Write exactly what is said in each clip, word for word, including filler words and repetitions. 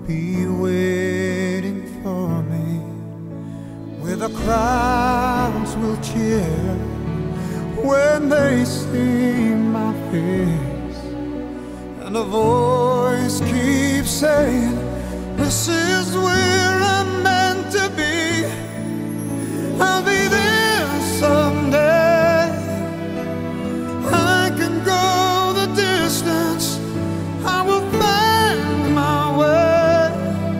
be waiting for me, where the crowds will cheer when they see my face, and a voice keeps saying, this is where I'm meant to be. I'll be there someday. I can go the distance. I will find my way.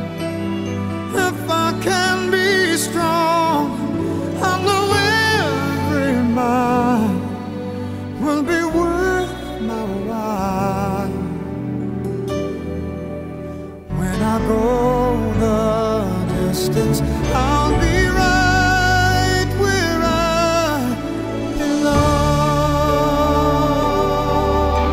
If I can be strong, I know every mile will be worth my while. When I go the distance, I'll be right where I belong.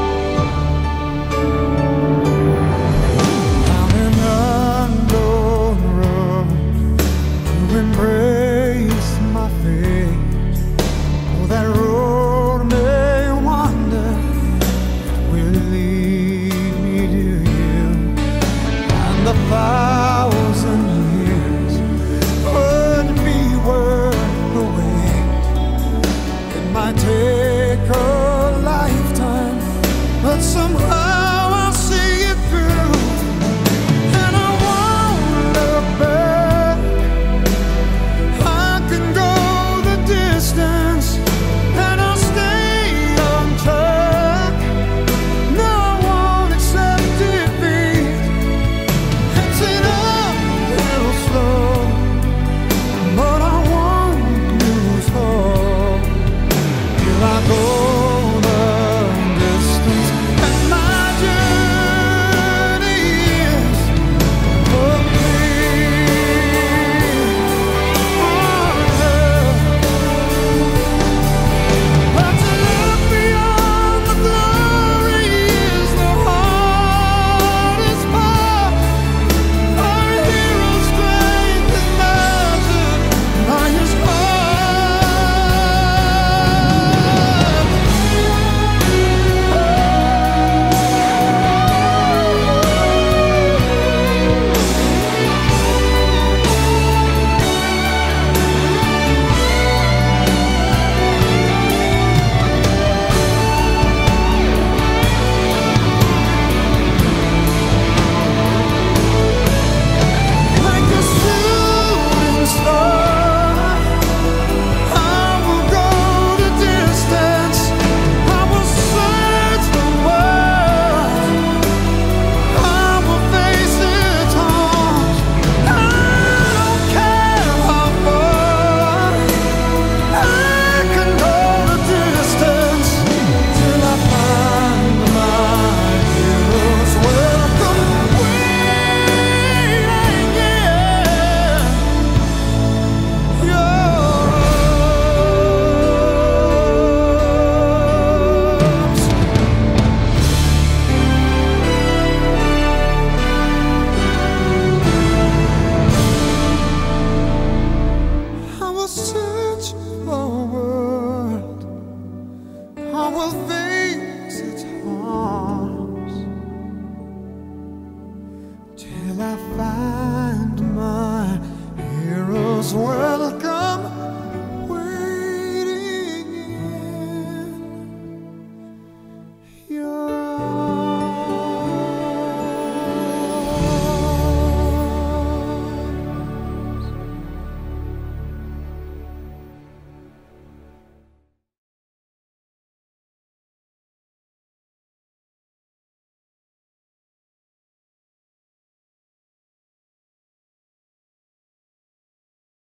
I'm an unknown road to embrace my fate. Oh, that road may wander, will lead me to you, and the fire